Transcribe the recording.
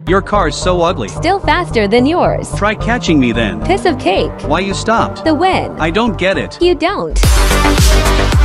Your car's so ugly. Still faster than yours. Try catching me then. Piece of cake. Why you stopped? The win. I don't get it. You don't.